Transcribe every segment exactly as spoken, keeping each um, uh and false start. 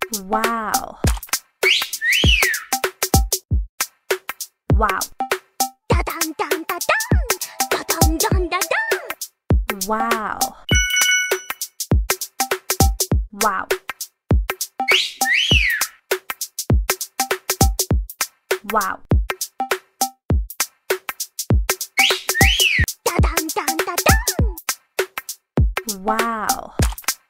Wow. Wow. Da dun dun da dun, da dun dun da dun. Wow. Wow. Wow. Da dun dun da dun. Wow.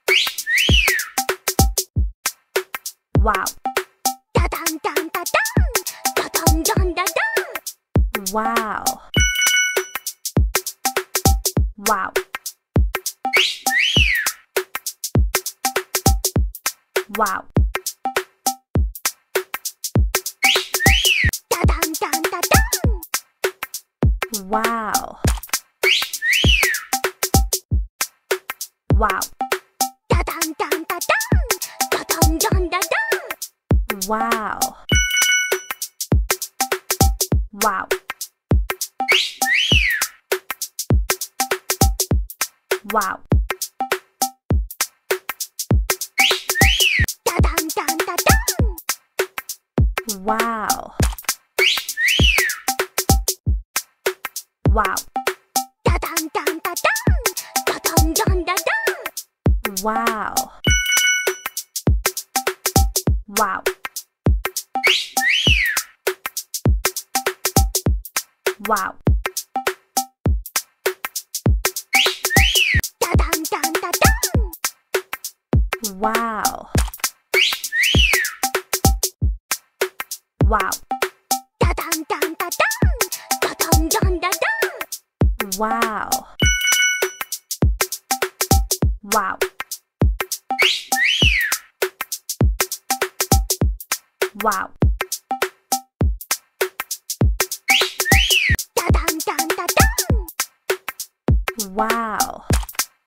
Wow. Da dun dun da dun, da dun dun da dun. Wow. Wow. Wow. Da dun dun da dun. Wow. Wow. Da dun dun da dun, da dun dun da dun. Wow. Wow. Wow. Da dun dun da dun. Wow. Wow. Da dun dun da dun, da dun dun da dun. Wow. Wow. Wow. Da dun dun da dun. Wow. Wow. Da dun dun da dun, da dun dun da dun. Wow. Wow. Wow. Da dun dun da dun. Wow.